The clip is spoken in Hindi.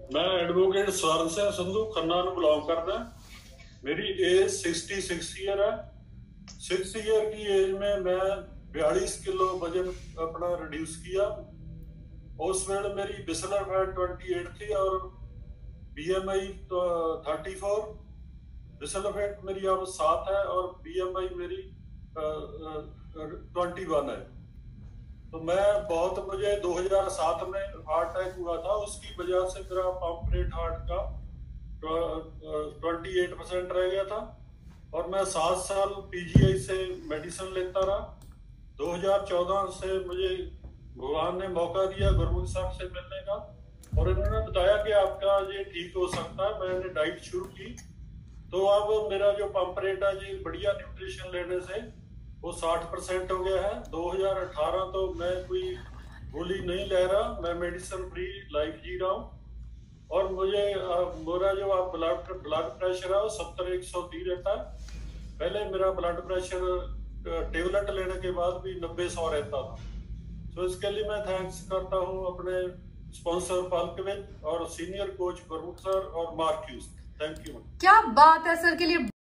मैं एडवोकेट स्वर्ण सिंह संधू खन्ना ਨੂੰ बिलोंग करता। मेरी एज 66 ईयर है। 6 ईयर की एज में मैं 42 किलो वजन अपना रिड्यूस किया। उस वेले मेरी बिसलर फैट 28 थी और बीएमआई 34। बिसलर फैट मेरी अब 7 है और बीएमआई मेरी 21 है। तो मुझे 2007 में हार्ट अटैक हुआ था, उसकी वजह से मेरा पंप रेट हार्ट का 28% रह गया था और मैं 7 साल पीजीआई से मेडिसिन लेता रहा। 2014 से मुझे भगवान ने मौका दिया गुरमुख साहब से मिलने का और इन्होंने बताया कि आपका ये ठीक हो सकता है। मैंने डाइट शुरू की तो अब मेरा जो पंप रेट है जी बढ़िया न्यूट्रिशन लेने से वो 60% हो गया है। 2018 तो मैं कोई गोली नहीं ले रहा, मैं मेडिसिन फ्री लाइफ जी रहा हूँ और मुझे मेरा जो ब्लड प्रेशर है वो 70/130 रहता है। पहले मेरा ब्लड प्रेशर टेबलेट लेने के बाद भी 90/100 रहता था। तो इसके लिए मैं थैंक्स करता हूँ अपने स्पॉन्सर पल्कविद और सीनियर कोच गुरमुख सर और मार्क्यूस। Thank you. क्या बात है सर के लिए।